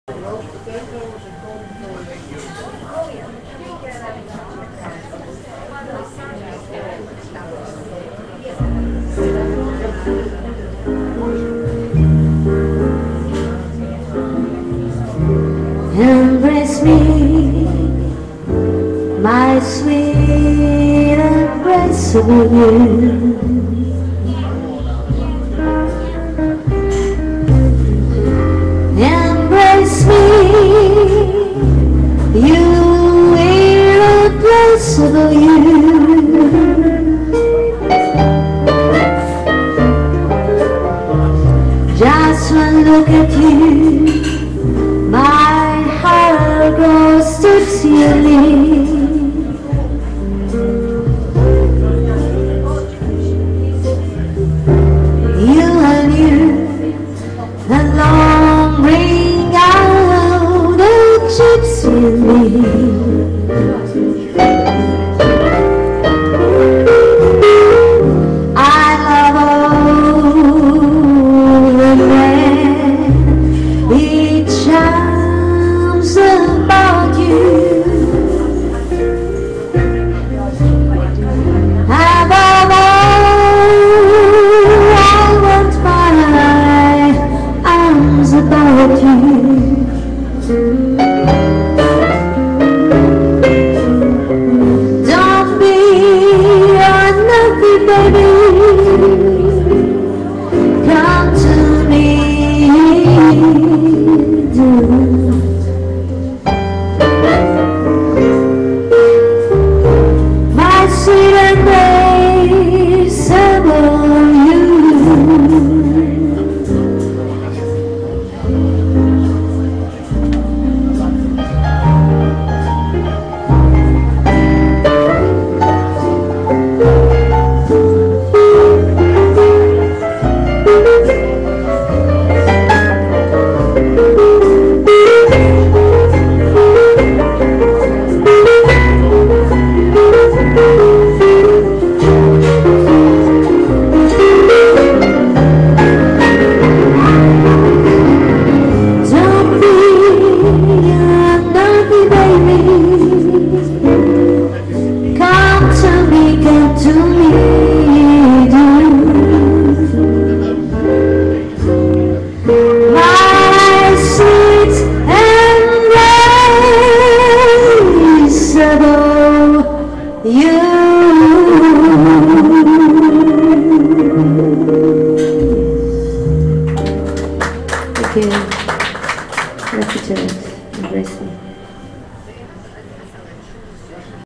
Embrace me, my sweet embraceable you. Embrace me, you irreplaceable you. Just one look at you, my heart goes tipsyly. You and you alone bring out the gypsy in me. I love all the men, it charms about you. Above all, I want my arms about you. Don't be unlucky, baby. Come to me, do. My sweet embraceable you. Thank you. Embrace me.